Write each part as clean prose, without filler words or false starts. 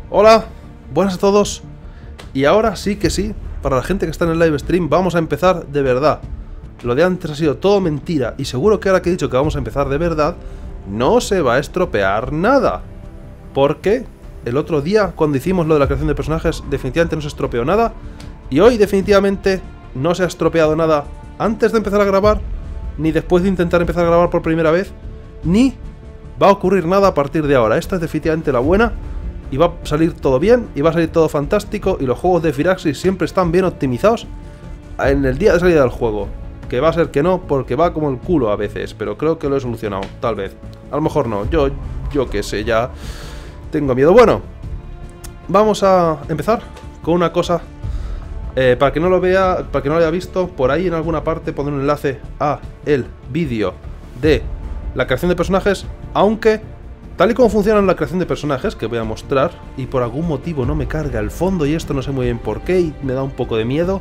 Hola, buenas a todos. Y ahora sí que sí, para la gente que está en el live stream, vamos a empezar de verdad. Lo de antes ha sido todo mentira, y seguro que ahora que he dicho que vamos a empezar de verdad, no se va a estropear nada. Porque el otro día, cuando hicimos lo de la creación de personajes, definitivamente no se estropeó nada. Y hoy definitivamente no se ha estropeado nada antes de empezar a grabar, ni después de intentar empezar a grabar por primera vez, ni va a ocurrir nada a partir de ahora. Esta es definitivamente la buena. Y va a salir todo bien, y va a salir todo fantástico, y los juegos de Firaxis siempre están bien optimizados en el día de salida del juego. Que va a ser que no, porque va como el culo a veces, pero creo que lo he solucionado, tal vez. A lo mejor no, yo qué sé, ya tengo miedo. Bueno, vamos a empezar con una cosa. Para que no lo vea, para que no lo haya visto, por ahí en alguna parte pondré un enlace a el vídeo de la creación de personajes, aunque tal y como funciona la creación de personajes, que voy a mostrar, y por algún motivo no me carga el fondo, y esto no sé muy bien por qué, y me da un poco de miedo.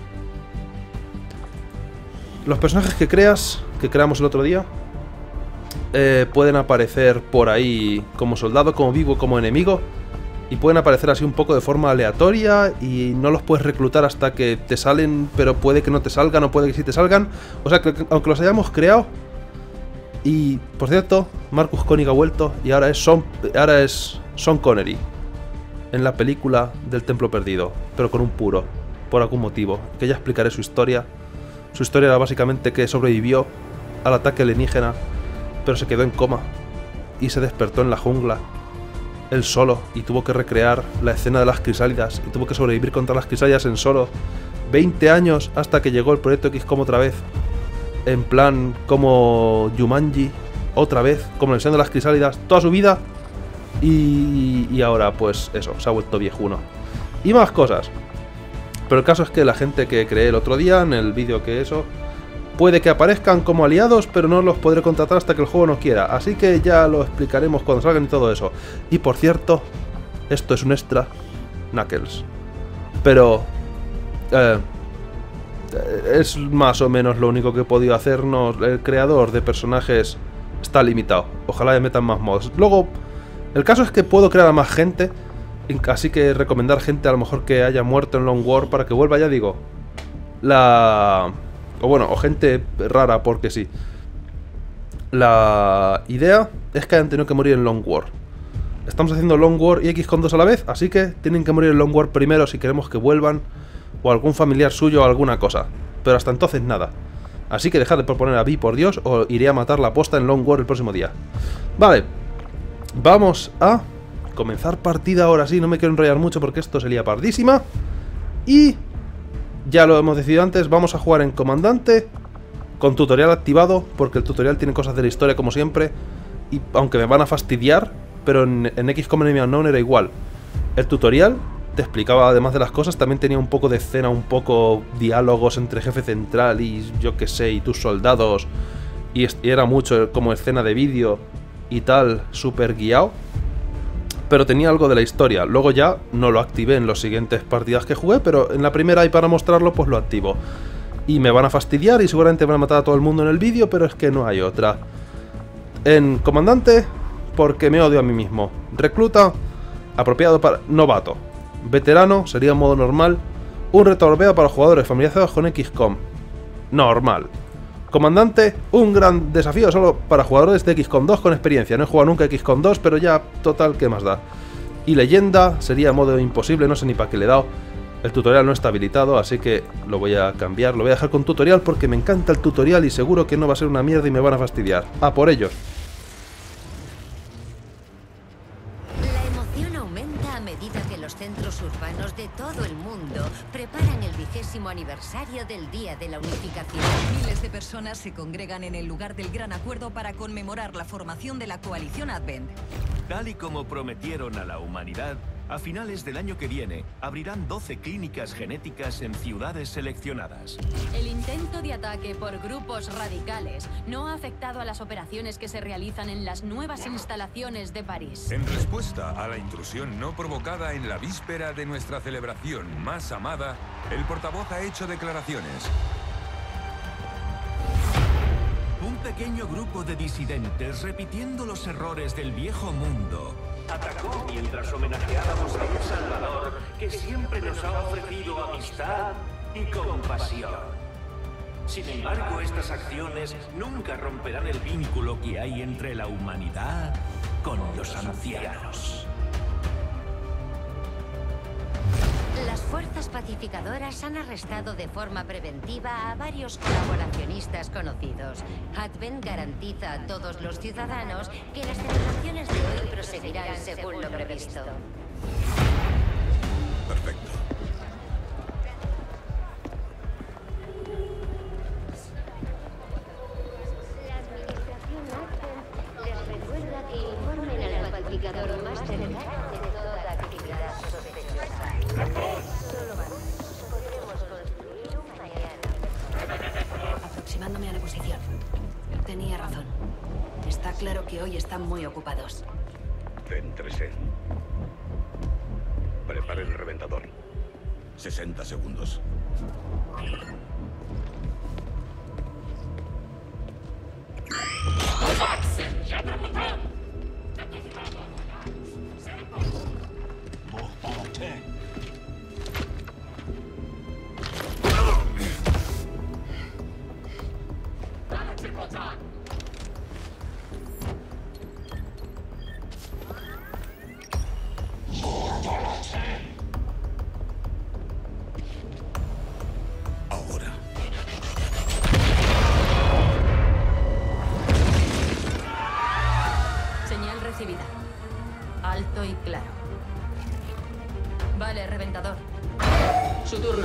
Los personajes que creamos el otro día, pueden aparecer por ahí como soldado, como vivo, como enemigo, y pueden aparecer así un poco de forma aleatoria, y no los puedes reclutar hasta que te salen, pero puede que no te salgan, o puede que sí te salgan. O sea, que aunque los hayamos creado. Y, por cierto, Marcus König ha vuelto y ahora es Sean Connery en la película del Templo Perdido, pero con un puro, por algún motivo, que ya explicaré su historia. Su historia era básicamente que sobrevivió al ataque alienígena, pero se quedó en coma y se despertó en la jungla, él solo, y tuvo que recrear la escena de las crisálidas, y tuvo que sobrevivir contra las crisálidas en solo 20 años hasta que llegó el Proyecto XCOM otra vez. En plan, como Jumanji, otra vez, como el Seno de las Crisálidas, toda su vida. Y ahora, pues eso, se ha vuelto viejuno. Y más cosas. Pero el caso es que la gente que creé el otro día, en el vídeo que eso, puede que aparezcan como aliados, pero no los podré contratar hasta que el juego no quiera. Así que ya lo explicaremos cuando salgan y todo eso. Y por cierto, esto es un extra, Knuckles. Pero es más o menos lo único que he podido hacernos. El creador de personajes está limitado. Ojalá le metan más mods. Luego, el caso es que puedo crear a más gente, así que recomendar gente a lo mejor que haya muerto en Long War para que vuelva, ya digo. O gente rara, porque sí. La idea es que hayan tenido que morir en Long War. Estamos haciendo Long War y XCOM 2 a la vez, así que tienen que morir en Long War primero si queremos que vuelvan, o algún familiar suyo o alguna cosa. Pero hasta entonces nada. Así que dejad de proponer a Vi, por Dios, o iré a matar la posta en Long War el próximo día. Vale. Vamos a comenzar partida ahora sí. No me quiero enrollar mucho porque esto se lía pardísima. Y ya lo hemos decidido antes. Vamos a jugar en comandante, con tutorial activado, porque el tutorial tiene cosas de la historia como siempre. Y aunque me van a fastidiar, pero en XCOM Enemy Unknown era igual. El tutorial te explicaba, además de las cosas, también tenía un poco de escena, un poco diálogos entre jefe central y yo que sé, y tus soldados, y era mucho como escena de vídeo y tal, súper guiado, pero tenía algo de la historia. Luego ya no lo activé en las siguientes partidas que jugué, pero en la primera, y para mostrarlo, pues lo activo. Y me van a fastidiar y seguramente van a matar a todo el mundo en el vídeo, pero es que no hay otra. En comandante, porque me odio a mí mismo. Recluta, apropiado para novato. Veterano, sería modo normal. Un reto europeo para jugadores familiarizados con XCOM. Normal. Comandante, un gran desafío solo para jugadores de XCOM 2 con experiencia. No he jugado nunca XCOM 2, pero ya, total, ¿qué más da? Y leyenda, sería modo imposible, no sé ni para qué le he dado. El tutorial no está habilitado, así que lo voy a cambiar. Lo voy a dejar con tutorial porque me encanta el tutorial y seguro que no va a ser una mierda y me van a fastidiar. ¡A por ellos! Centros urbanos de todo el mundo preparan el 20º aniversario del Día de la Unificación. Miles de personas se congregan en el lugar del Gran Acuerdo para conmemorar la formación de la coalición Advent. Tal y como prometieron a la humanidad, a finales del año que viene abrirán 12 clínicas genéticas en ciudades seleccionadas. El intento de ataque por grupos radicales no ha afectado a las operaciones que se realizan en las nuevas instalaciones de París. En respuesta a la intrusión no provocada en la víspera de nuestra celebración más amada, el portavoz ha hecho declaraciones. Un pequeño grupo de disidentes repitiendo los errores del viejo mundo Atacó mientras homenajeábamos a un Salvador que siempre nos ha ofrecido amistad y compasión. Sin embargo, estas acciones nunca romperán el vínculo que hay entre la humanidad con los ancianos. Las fuerzas pacificadoras han arrestado de forma preventiva a varios colaboracionistas conocidos. Advent garantiza a todos los ciudadanos que las celebraciones de hoy proseguirán según lo previsto. Perfecto. Les recuerda que informen al pacificador más cercano de toda actividad sospechosa. Solo podremos construir un mañana. Aproximándome a la posición. Tenía razón. Está claro que hoy están muy ocupados. Céntrese. Prepare el reventador. 60 segundos. Ahora. Señal recibida. Alto y claro. Vale, reventador. Su turno.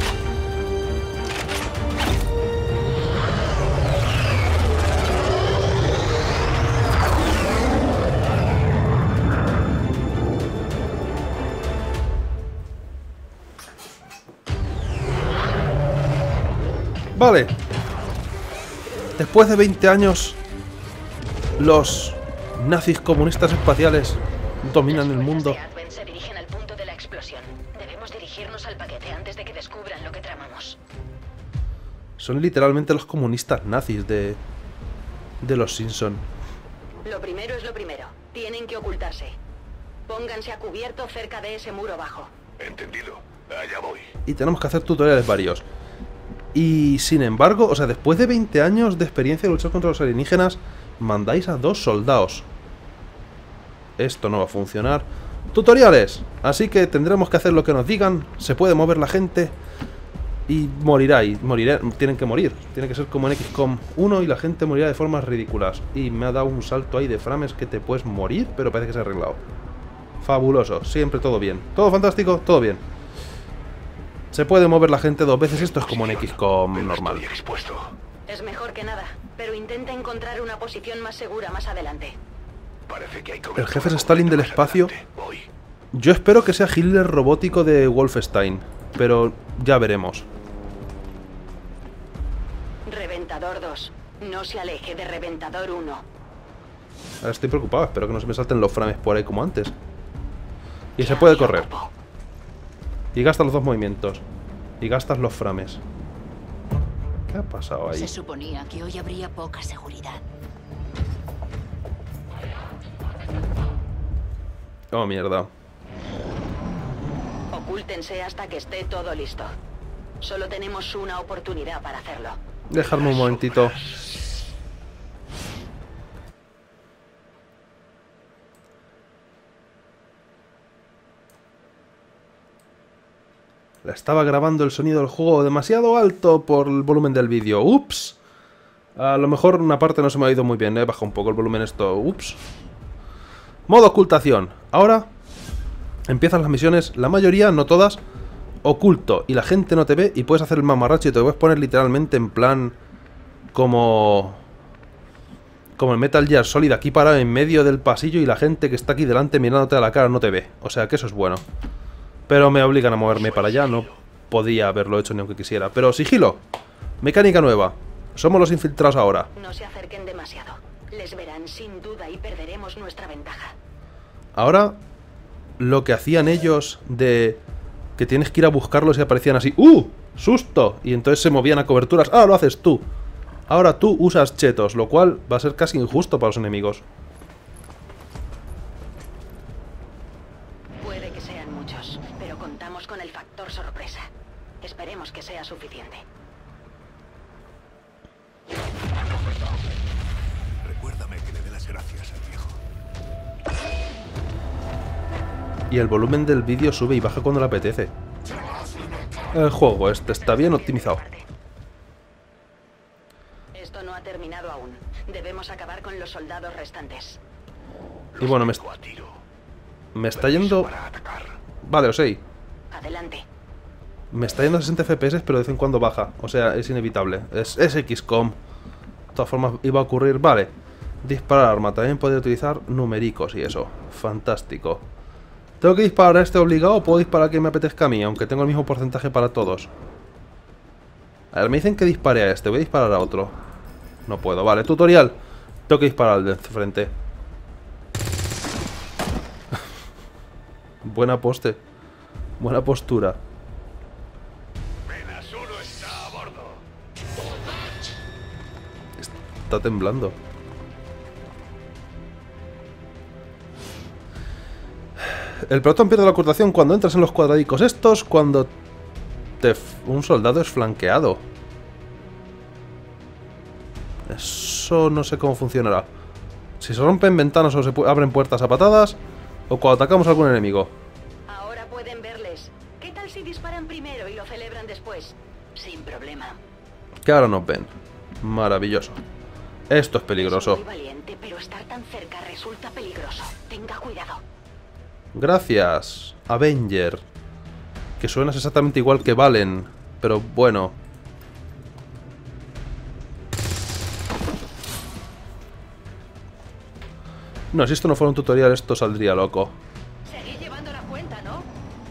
Vale. Después de 20 años, los nazis comunistas espaciales dominan el mundo. Advent se dirigen al punto de la explosión. Debemos dirigirnos al paquete antes de que descubran lo que tramamos. Son literalmente los comunistas nazis de los Simpson. Lo primero es lo primero. Tienen que ocultarse. Pónganse a cubierto cerca de ese muro bajo. Entendido. Allá voy. Y tenemos que hacer tutoriales varios. Y sin embargo, o sea, después de 20 años de experiencia de luchar contra los alienígenas, mandáis a 2 soldados. Esto no va a funcionar. Tutoriales. Así que tendremos que hacer lo que nos digan. Se puede mover la gente. Y morirá. Y tienen que morir. Tiene que ser como en XCOM 1 y la gente morirá de formas ridículas. Y me ha dado un salto ahí de frames que te puedes morir, pero parece que se ha arreglado. Fabuloso. Siempre todo bien. Todo fantástico, todo bien. Se puede mover la gente 2 veces. Esto es como en XCOM normal. Estoy expuesto. Es mejor que nada, pero intenta encontrar una posición más segura más adelante. Parece que hay El jefe es Stalin del más espacio. adelante. Voy. Yo espero que sea Hitler robótico de Wolfenstein, pero ya veremos. Reventador 2. No se aleje de Reventador 1. Ahora estoy preocupado, espero que no se me salten los frames por ahí como antes. Y se puede correr. Y gastas los 2 movimientos. Y gastas los frames. ¿Qué ha pasado ahí? Se suponía que hoy habría poca seguridad. Oh, mierda. Ocúltense hasta que esté todo listo. Solo tenemos una oportunidad para hacerlo. Dejarme un momentito. Estaba grabando el sonido del juego demasiado alto por el volumen del vídeo. ¡Ups! A lo mejor una parte no se me ha ido muy bien. He bajado un poco el volumen esto. ¡Ups! Modo ocultación. Ahora empiezan las misiones. La mayoría, no todas, oculto. Y la gente no te ve y puedes hacer el mamarracho y te puedes poner literalmente en plan como el Metal Gear Solid, aquí parado en medio del pasillo y la gente que está aquí delante mirándote a la cara no te ve. O sea que eso es bueno. Pero me obligan a moverme para allá, no podía haberlo hecho ni aunque quisiera. Pero sigilo. Mecánica nueva. Somos los infiltrados ahora. No se acerquen demasiado. Les verán sin duda y perderemos nuestra ventaja. Ahora, lo que hacían ellos de que tienes que ir a buscarlos y aparecían así. ¡Uh! ¡Susto! Y entonces se movían a coberturas. ¡Ah, lo haces tú! Ahora tú usas chetos, lo cual va a ser casi injusto para los enemigos. muchos, pero contamos con el factor sorpresa. Esperemos que sea suficiente. Recuérdame que le dé las gracias al viejo. Y el volumen del vídeo sube y baja cuando le apetece. El juego este está bien optimizado. Esto no ha terminado aún. Debemos acabar con los soldados restantes. Y bueno, me está yendo... Vale, o sea, Adelante. me está yendo a 60 FPS, pero de vez en cuando baja. O sea, es inevitable. Es XCOM. De todas formas, iba a ocurrir... Vale. Disparar arma. También podría utilizar numéricos y eso. Fantástico. ¿Tengo que disparar a este obligado o puedo disparar a quien me apetezca a mí? Aunque tengo el mismo porcentaje para todos. A ver, me dicen que dispare a este. Voy a disparar a otro. No puedo. Vale, tutorial. Tengo que disparar al de frente. Buena poste. Buena postura. Menas uno está a bordo. Está temblando. El pelotón pierde la ocultación cuando entras en los cuadradicos estos, cuando un soldado es flanqueado. Eso no sé cómo funcionará. Si se rompen ventanas o se abren puertas a patadas, o cuando atacamos a algún enemigo. Ahora pueden verles. ¿Qué tal si disparan primero y lo celebran después? Sin problema. Que ahora nos ven. Maravilloso. Esto es peligroso. Es muy valiente, pero estar tan cerca resulta peligroso. Tenga cuidado. Gracias, Avenger. Que suenas exactamente igual que Valen. Pero bueno. No, si esto no fuera un tutorial, esto saldría loco. Seguid llevando la cuenta, ¿no?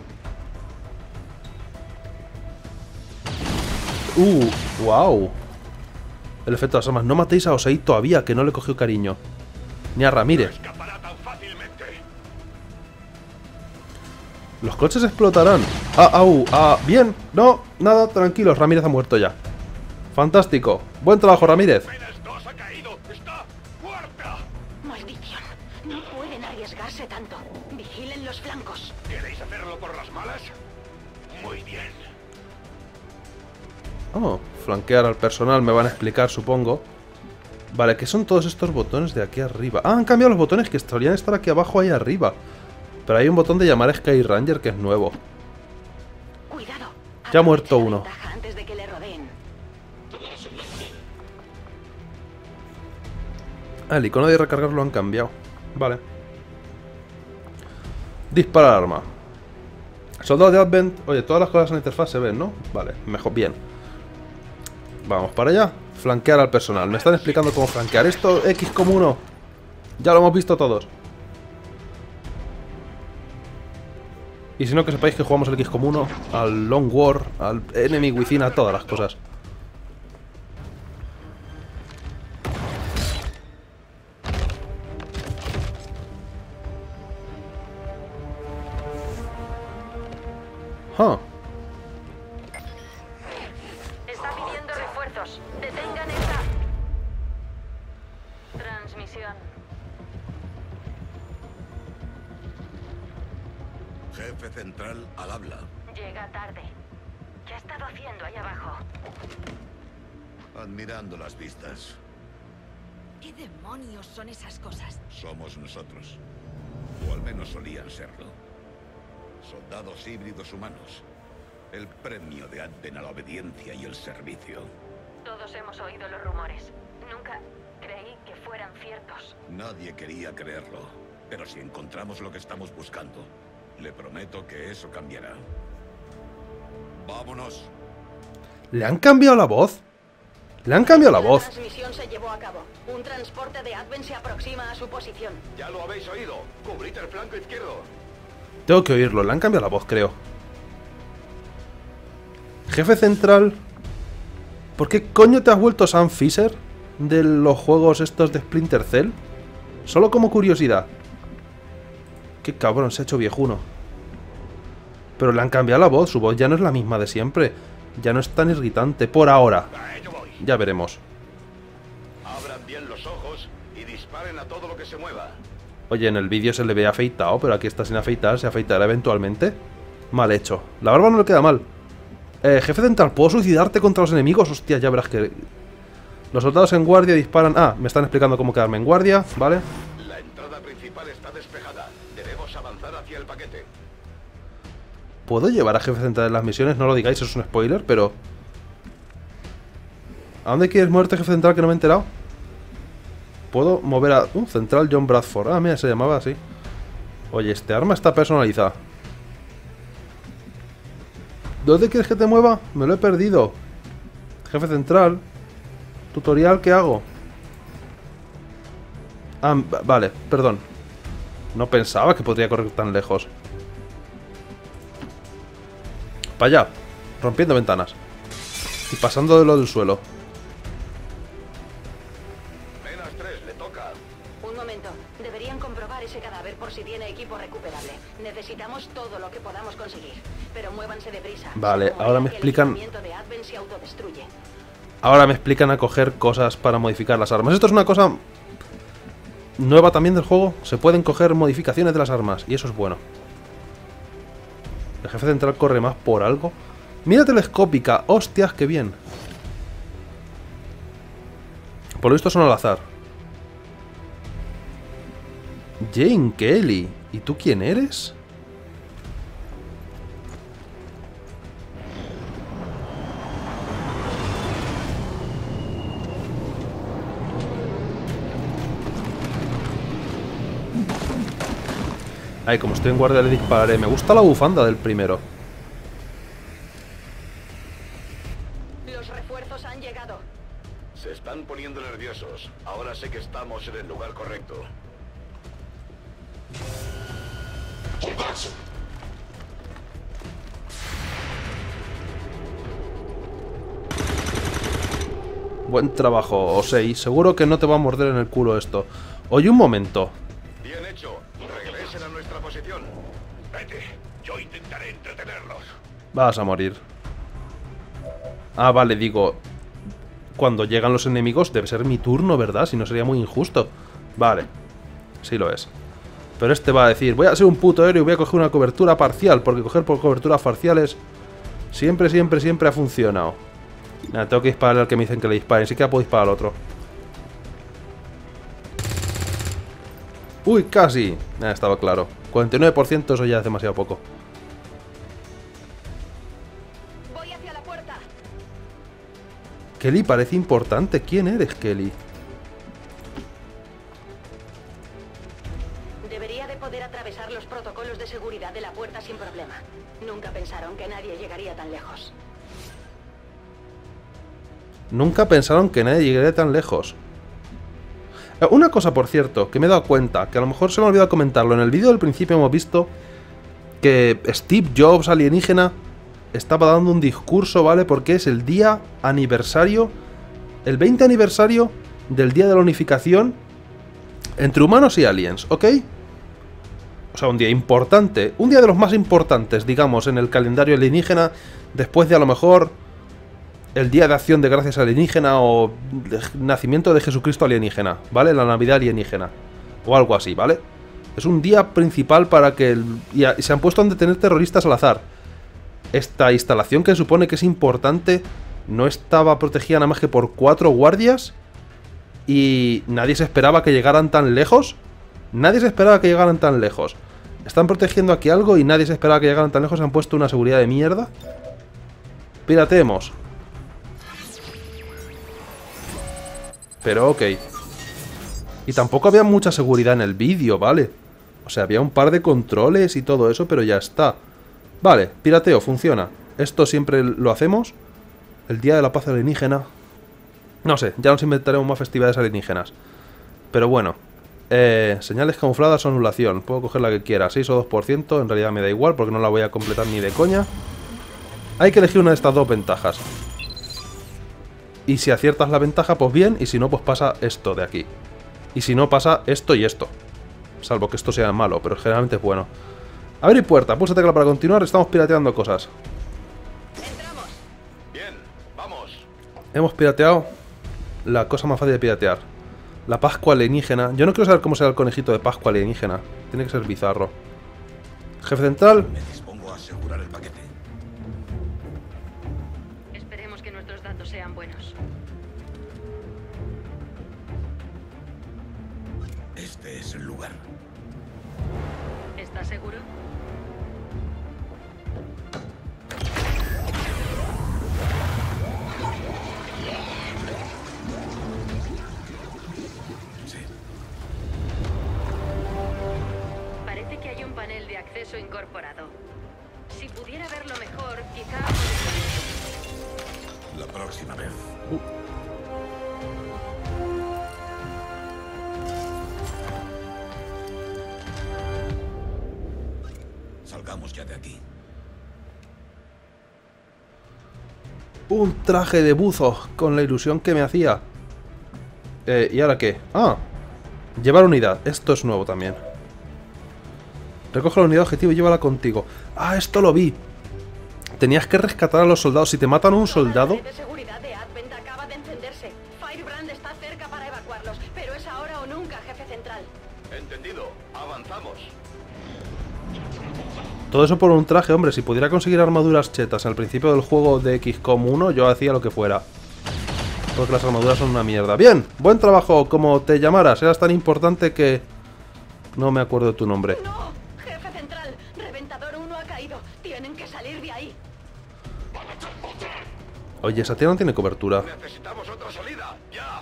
Wow. El efecto de las armas. No matéis a Osei todavía, que no le cogió cariño. Ni a Ramírez. Escapará tan fácilmente. Los coches explotarán. Bien. No, nada, tranquilos. Ramírez ha muerto ya. Fantástico. Buen trabajo, Ramírez. Menas dos ha caído. Está muerta. Maldición. No pueden arriesgarse tanto. Vigilen los flancos. ¿Queréis hacerlo por las malas? Muy bien. Oh, flanquear al personal me van a explicar, supongo. Vale, ¿qué son todos estos botones de aquí arriba? Ah, han cambiado los botones que solían estar aquí abajo, ahí arriba. Pero hay un botón de llamar a Sky Ranger que es nuevo. Cuidado. Ya ha muerto Aprovecha la uno. ventaja antes de que le rodeen. Ah, el icono de recargar lo han cambiado. Vale. Disparar arma. Soldado de Advent. Oye, todas las cosas en la interfaz se ven, ¿no? Vale, mejor, bien. Vamos para allá. Flanquear al personal. Me están explicando cómo flanquear. Esto, XCOM 1. Ya lo hemos visto todos. Y si no, que sepáis que jugamos al XCOM 1, al Long War, al Enemy Within, a todas las cosas. Está pidiendo refuerzos. Detengan esa transmisión. Jefe central al habla. Llega tarde. ¿Qué ha estado haciendo ahí abajo? Admirando las vistas. ¿Qué demonios son esas cosas? Somos nosotros. O al menos solían serlo. Soldados híbridos humanos. El premio de Advent a la obediencia y el servicio. Todos hemos oído los rumores. Nunca creí que fueran ciertos. Nadie quería creerlo. Pero si encontramos lo que estamos buscando, le prometo que eso cambiará. ¡Vámonos! ¿Le han cambiado la voz? Le han cambiado la voz. La transmisión se llevó a cabo. Un transporte de Advent se aproxima a su posición. Ya lo habéis oído. Cubrid el flanco izquierdo. Tengo que oírlo, le han cambiado la voz, creo. Jefe central. ¿Por qué coño te has vuelto Sam Fisher de los juegos estos de Splinter Cell? Solo como curiosidad. Qué cabrón, se ha hecho viejuno. Pero le han cambiado la voz, su voz ya no es la misma de siempre. Ya no es tan irritante, por ahora. A ello voy. Ya veremos. Abran bien los ojos y disparen a todo lo que se mueva. Oye, en el vídeo se le ve afeitado, pero aquí está sin afeitar, ¿se afeitará eventualmente? Mal hecho. La barba no le queda mal. Jefe central, ¿puedo suicidarte contra los enemigos? Hostia, ya verás que... Los soldados en guardia disparan... Ah, me están explicando cómo quedarme en guardia, ¿vale? La entrada principal está despejada. Debemos avanzar hacia el paquete. ¿Puedo llevar a jefe central en las misiones? No lo digáis, eso es un spoiler, pero... ¿A dónde quieres moverte, jefe central, que no me he enterado? Puedo mover a... Central John Bradford. Ah, mira, se llamaba así. Oye, este arma está personalizada. ¿Dónde quieres que te mueva? Me lo he perdido. Jefe central. Tutorial, ¿qué hago? Ah, vale, perdón. No pensaba que podría correr tan lejos. Para allá. Rompiendo ventanas. Y pasando de lo del suelo. Menos 3, le toca. Un momento. Deberían comprobar ese cadáver por si tiene equipo recuperable. Necesitamos todo lo que podamos conseguir. Pero muévanse deprisa. Vale, ahora me explican... El equipamiento de Advent se autodestruye. Ahora me explican a coger cosas para modificar las armas. Esto es una cosa nueva también del juego. Se pueden coger modificaciones de las armas. Y eso es bueno. El jefe central corre más por algo. Mira telescópica. Hostias, qué bien. Por lo visto son al azar. Jane Kelly. ¿Y tú quién eres? Ay, como estoy en guardia le dispararé. Me gusta la bufanda del primero. Los refuerzos han llegado. Se están poniendo nerviosos. Ahora sé que estamos en el lugar correcto. Buen trabajo, Osei. Seguro que no te va a morder en el culo esto. Oye, un momento. Bien hecho. Regresen a nuestra posición. Vete. Yo intentaré entretenerlos. Vas a morir. Ah, vale, digo... Cuando llegan los enemigos debe ser mi turno, ¿verdad? Si no sería muy injusto. Vale. Sí lo es. Pero este va a decir, voy a ser un puto héroe y voy a coger una cobertura parcial. Porque coger por coberturas parciales siempre, siempre, siempre ha funcionado. Nada, tengo que dispararle al que me dicen que le disparen. Sí que puedo disparar al otro. Uy, casi. Nada, estaba claro. 49%, eso ya es demasiado poco. Voy hacia la puerta. Kelly parece importante. ¿Quién eres, Kelly? Debería de poder atravesar los protocolos de seguridad de la puerta sin problema. Nunca pensaron que nadie llegaría tan lejos. Nunca pensaron que nadie llegaría tan lejos. Una cosa, por cierto, que me he dado cuenta, que a lo mejor se me ha olvidado comentarlo. En el vídeo del principio hemos visto que Steve Jobs, alienígena, estaba dando un discurso, ¿vale? Porque es el día aniversario, el 20 aniversario del día de la unificación entre humanos y aliens, ¿ok? O sea, un día importante, un día de los más importantes, digamos, en el calendario alienígena, después de a lo mejor el Día de Acción de Gracias Alienígena o nacimiento de Jesucristo alienígena, ¿vale? La Navidad alienígena, o algo así, ¿vale? Es un día principal para que... Y se han puesto a detener terroristas al azar. Esta instalación, que supone que es importante, no estaba protegida nada más que por 4 guardias. Y nadie se esperaba que llegaran tan lejos. Nadie se esperaba que llegaran tan lejos. Están protegiendo aquí algo y nadie se esperaba que llegaran tan lejos. Se han puesto una seguridad de mierda. Pirateemos. Pero ok. Y tampoco había mucha seguridad en el vídeo, ¿vale? O sea, había un par de controles y todo eso, pero ya está. Vale, pirateo, funciona. Esto siempre lo hacemos. El Día de la Paz Alienígena. No sé, ya nos inventaremos más festividades alienígenas. Pero bueno. Señales camufladas o anulación. Puedo coger la que quiera. 6 o 2%. En realidad me da igual porque no la voy a completar ni de coña. Hay que elegir una de estas dos ventajas. Y si aciertas la ventaja, pues bien. Y si no, pues pasa esto de aquí. Y si no, pasa esto y esto. Salvo que esto sea malo, pero generalmente es bueno. Abrir puerta, pulsa tecla para continuar. Estamos pirateando cosas. Entramos. Bien, vamos. Hemos pirateado la cosa más fácil de piratear. La Pascua alienígena. Yo no quiero saber cómo será el conejito de Pascua alienígena. Tiene que ser bizarro. Jefe central. Me dispongo a asegurar asegurar el paquete. Esperemos que nuestros datos sean buenos. Este es el lugar. ¿Estás seguro? Sí. Parece que hay un panel de acceso incorporado. Si pudiera verlo mejor, quizá... La próxima vez. Salgamos ya de aquí. Un traje de buzo con la ilusión que me hacía. ¿Y ahora qué? Ah, llevar unidad. Esto es nuevo también. Recoge la unidad objetivo y llévala contigo. Ah, esto lo vi. Tenías que rescatar a los soldados. Si te matan a un soldado... La red de seguridad de Advent acaba de encenderse. Firebrand está cerca para evacuarlos, pero es ahora o nunca, jefe central. Entendido. Avanzamos. Todo eso por un traje, hombre. Si pudiera conseguir armaduras chetas al principio del juego de XCOM 1, yo hacía lo que fuera. Porque las armaduras son una mierda. Bien, buen trabajo, como te llamaras. Eras tan importante que... No me acuerdo de tu nombre. ¡No! Jefe central, Reventador 1 ha caído. Tienen que salir de ahí. Oye, esa tía no tiene cobertura. Necesitamos otra salida. Ya.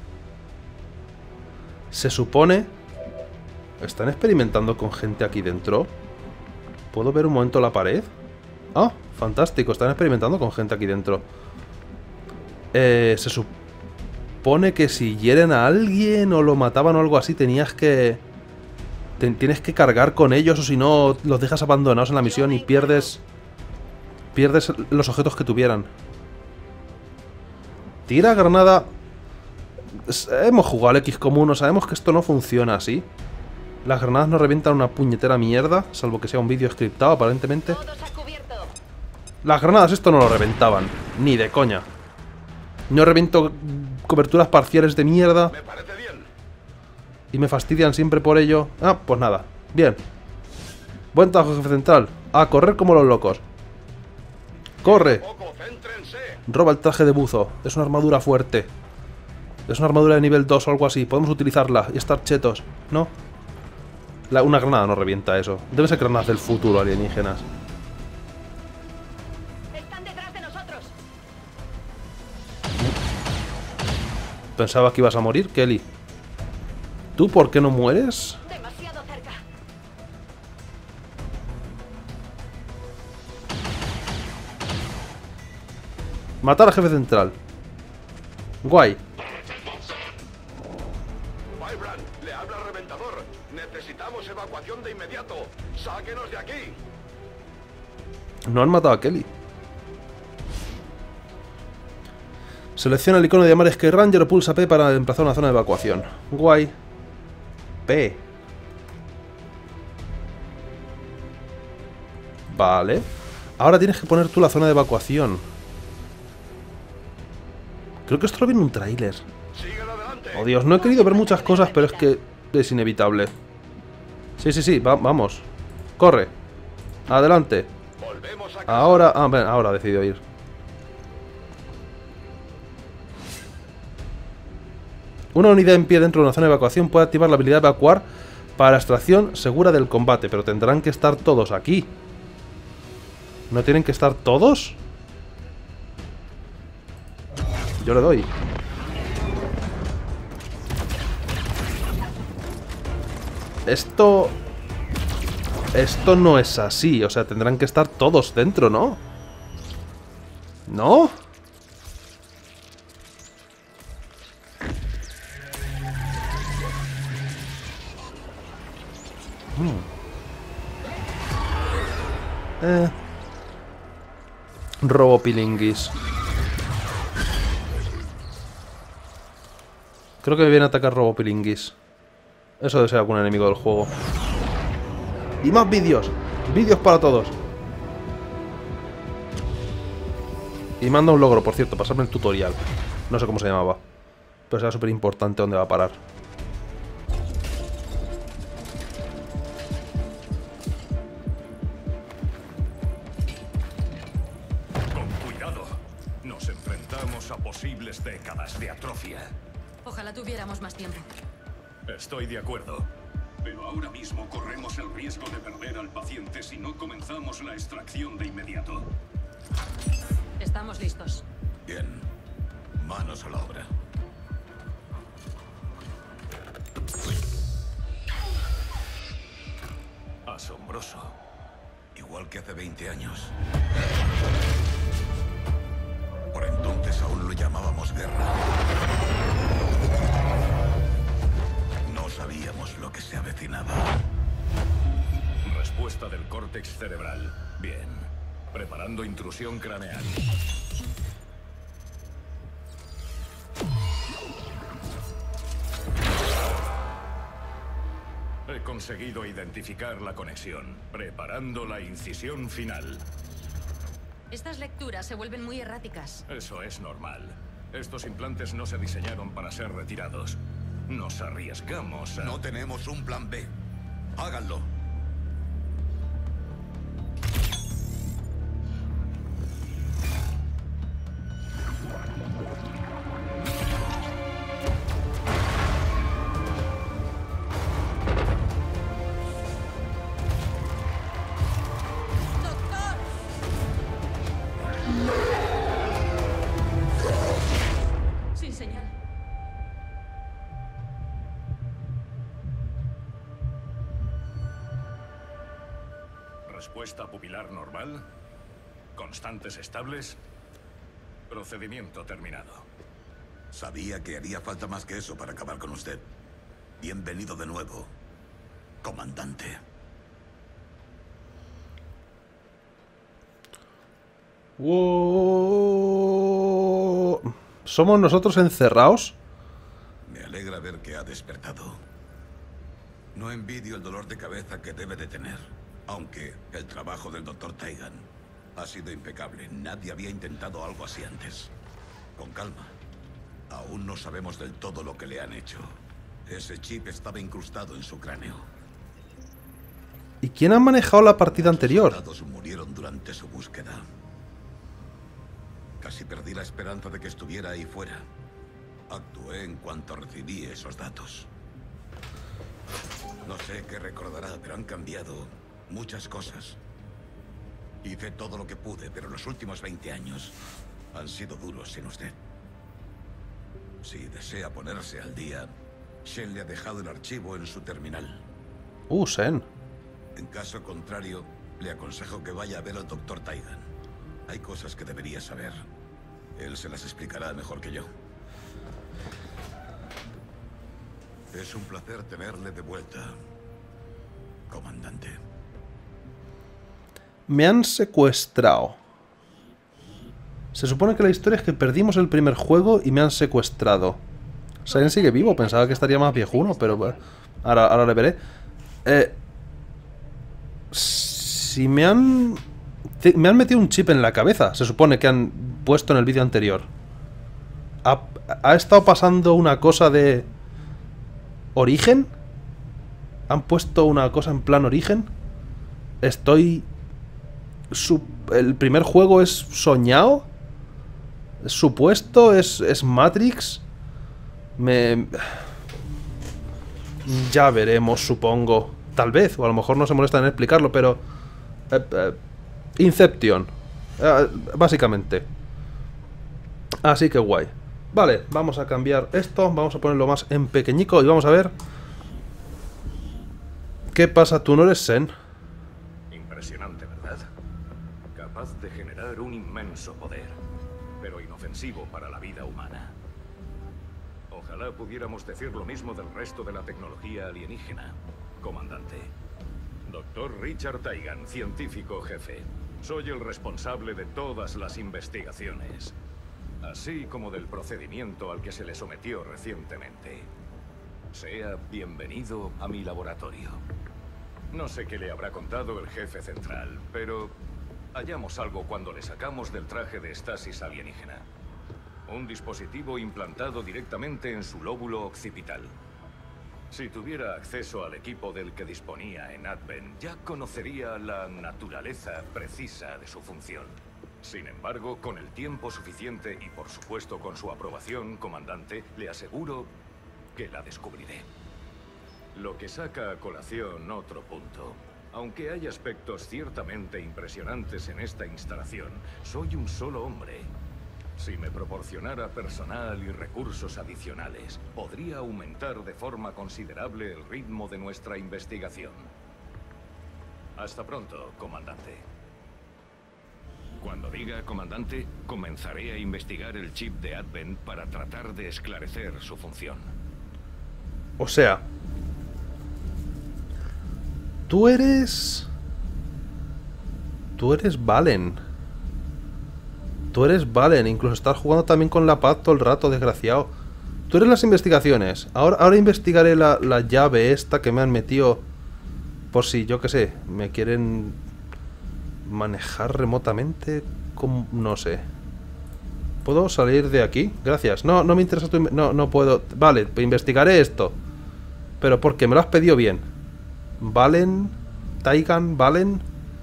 Se supone... ¿Están experimentando con gente aquí dentro? ¿Puedo ver un momento la pared? Ah, fantástico, están experimentando con gente aquí dentro. Se supone que si hieren a alguien o lo mataban o algo así, tenías que... Tienes que cargar con ellos, o si no, los dejas abandonados en la misión y pierdes los objetos que tuvieran. Tira granada. Hemos jugado al XCOM 1, sabemos que esto no funciona así. Las granadas no revientan una puñetera mierda, salvo que sea un vídeo scriptado, aparentemente. Todos a cubierto. Las granadas esto no lo reventaban, ni de coña. No reviento coberturas parciales de mierda. Me parece bien. Y me fastidian siempre por ello. Ah, pues nada. Bien. Buen trabajo, jefe central. A correr como los locos. ¡Corre! Poco, céntrense. Roba el traje de buzo. Es una armadura fuerte. Es una armadura de nivel 2 o algo así. Podemos utilizarla y estar chetos, ¿no? Una granada no revienta eso. Deben ser granadas del futuro, alienígenas. Están detrás de nosotros. Pensaba que ibas a morir, Kelly. ¿Tú por qué no mueres? Demasiado cerca. Matar al jefe central. Guay. Firebrand, le habla Reventador. Necesitamos evacuación de inmediato. Sáquenos de aquí. No han matado a Kelly. Selecciona el icono de llamar Sky Ranger o pulsa P para emplazar una zona de evacuación. Guay. P. Vale. Ahora tienes que poner tú la zona de evacuación. Creo que esto lo vi en un tráiler. Síguelo adelante. Oh Dios, no he querido ver muchas cosas, pero es que es inevitable. Sí, vamos. Corre. Adelante. Volvemos a casa. Ahora... Ah, ven, ahora he decidido ir. Una unidad en pie dentro de una zona de evacuación puede activar la habilidad de evacuar para la extracción segura del combate, pero tendrán que estar todos aquí. ¿No tienen que estar todos? Yo le doy. Esto no es así, o sea, tendrán que estar todos dentro, ¿no? ¿No? Robopilinguis. Creo que me viene a atacar Robopilinguis. Eso debe ser algún enemigo del juego. Y más vídeos. Vídeos para todos. Y manda un logro, por cierto, pasarme el tutorial. No sé cómo se llamaba. Pero será súper importante dónde va a parar. exponernos a posibles décadas de atrofia. Ojalá tuviéramos más tiempo. Estoy de acuerdo. Pero ahora mismo corremos el riesgo de perder al paciente si no comenzamos la extracción de inmediato. Estamos listos. Bien. Manos a la obra. Asombroso. Igual que hace 20 años. Por entonces aún lo llamábamos guerra. No sabíamos lo que se avecinaba. Respuesta del córtex cerebral. Bien. Preparando intrusión craneal. He conseguido identificar la conexión. Preparando la incisión final. Estas lecturas se vuelven muy erráticas. Eso es normal. Estos implantes no se diseñaron para ser retirados. Nos arriesgamos a... No tenemos un plan B. Háganlo. Sin señal. Respuesta pupilar normal. Constantes estables. Procedimiento terminado. Sabía que haría falta más que eso para acabar con usted. Bienvenido de nuevo, comandante. Wow. ¿Somos nosotros encerrados? Me alegra ver que ha despertado. No envidio el dolor de cabeza que debe de tener. Aunque el trabajo del Dr. Tygan ha sido impecable. Nadie había intentado algo así antes. Con calma. Aún no sabemos del todo lo que le han hecho. Ese chip estaba incrustado en su cráneo. ¿Y quién ha manejado la partida anterior? Los soldados murieron durante su búsqueda. Casi perdí la esperanza de que estuviera ahí fuera. Actué en cuanto recibí esos datos. No sé qué recordará, pero han cambiado muchas cosas. Hice todo lo que pude, pero los últimos 20 años han sido duros sin usted. Si desea ponerse al día, Shen le ha dejado el archivo en su terminal. Shen. En caso contrario, le aconsejo que vaya a ver al Dr. Tygan. Hay cosas que debería saber. Él se las explicará mejor que yo. Es un placer tenerle de vuelta, comandante. Me han secuestrado. Se supone que la historia es que perdimos el primer juego y me han secuestrado. Shen sigue vivo, pensaba que estaría más viejuno, pero bueno, ahora le veré. Si me han metido un chip en la cabeza, se supone que han puesto en el vídeo anterior. ¿Ha estado pasando una cosa de origen? ¿Han puesto una cosa en plan origen? ¿El primer juego es soñado? ¿Es supuesto? ¿Es Matrix? Ya veremos, supongo. Tal vez, o a lo mejor no se molestan en explicarlo, pero... Inception. Básicamente. Así que guay. Vale, vamos a cambiar esto. Vamos a ponerlo más en pequeñico y vamos a ver... ¿Qué pasa? ¿Tú no eres Shen? Impresionante, ¿verdad? Capaz de generar un inmenso poder, pero inofensivo para la vida humana. Ojalá pudiéramos decir lo mismo del resto de la tecnología alienígena, comandante. Dr. Richard Tygan, científico jefe. Soy el responsable de todas las investigaciones, así como del procedimiento al que se le sometió recientemente. Sea bienvenido a mi laboratorio. No sé qué le habrá contado el jefe central, pero hallamos algo cuando le sacamos del traje de estasis alienígena. Un dispositivo implantado directamente en su lóbulo occipital. Si tuviera acceso al equipo del que disponía en Advent, ya conocería la naturaleza precisa de su función. Sin embargo, con el tiempo suficiente y por supuesto con su aprobación, comandante, le aseguro que la descubriré. Lo que saca a colación otro punto. Aunque hay aspectos ciertamente impresionantes en esta instalación, soy un solo hombre. Si me proporcionara personal y recursos adicionales, podría aumentar de forma considerable el ritmo de nuestra investigación. Hasta pronto, comandante. Cuando diga comandante, comenzaré a investigar el chip de Advent para tratar de esclarecer su función. O sea, tú eres Valen. Tú eres Valen, incluso estás jugando también con la paz todo el rato, desgraciado. Tú eres las investigaciones. Ahora investigaré la llave esta que me han metido. Por si, yo qué sé, me quieren manejar remotamente. No sé. ¿Puedo salir de aquí? Gracias. No me interesa tu... No puedo. Vale, investigaré esto. Pero porque me lo has pedido bien. Valen. Taigan. Valen.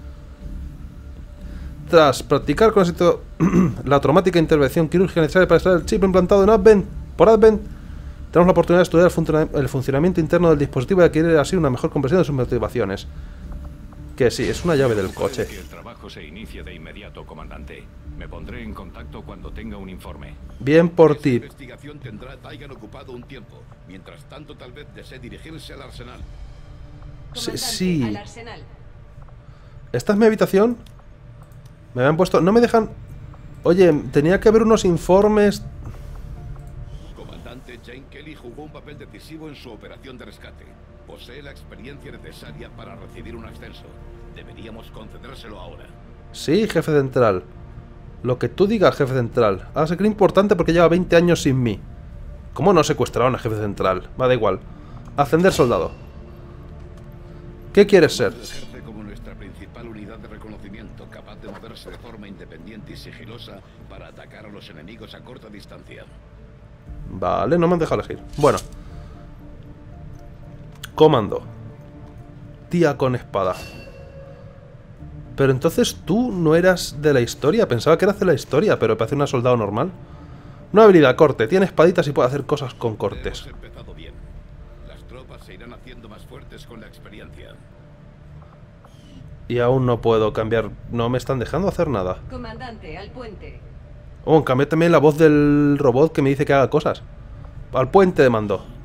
Tras practicar con éxito la automática intervención quirúrgica necesaria para extraer el chip implantado en Advent, por Advent, tenemos la oportunidad de estudiar el funcionamiento interno del dispositivo y adquirir así una mejor comprensión de sus motivaciones. Que sí, es una llave del coche. Que el trabajo se inicie de inmediato, comandante. Me pondré en contacto cuando tenga un informe. Bien por ti. La investigación tendrá a Taigan ocupado un tiempo. Mientras tanto, tal vez desee dirigirse al arsenal. Sí. Al arsenal. ¿Esta es mi habitación? Me habían puesto... No me dejan... Oye, tenía que haber unos informes... Comandante Jane Kelly jugó un papel decisivo en su operación de rescate. Posee la experiencia necesaria para recibir un ascenso. Deberíamos concedérselo ahora. Sí, jefe central. Lo que tú digas, jefe central. Ahora se cree importante porque lleva 20 años sin mí. ¿Cómo no secuestraron a jefe central? Va, da igual. Ascender soldado. ¿Qué quieres ser? Ejerce como nuestra principal unidad de reconocimiento, capaz de moverse de forma independiente y sigilosa para atacar a los enemigos a corta distancia. Vale, no me han dejado elegir. Bueno. Comando. Tía con espada. Pero entonces tú no eras de la historia. Pensaba que eras de la historia, pero parece una soldado normal. Una habilidad, corte. Tiene espaditas y puede hacer cosas con cortes. Hemos empezado bien. Las tropas se irán haciendo más fuertes con la experiencia. Y aún no puedo cambiar. No me están dejando hacer nada. Comandante, al puente. Oh, cambié también la voz del robot que me dice que haga cosas. Al puente de mando.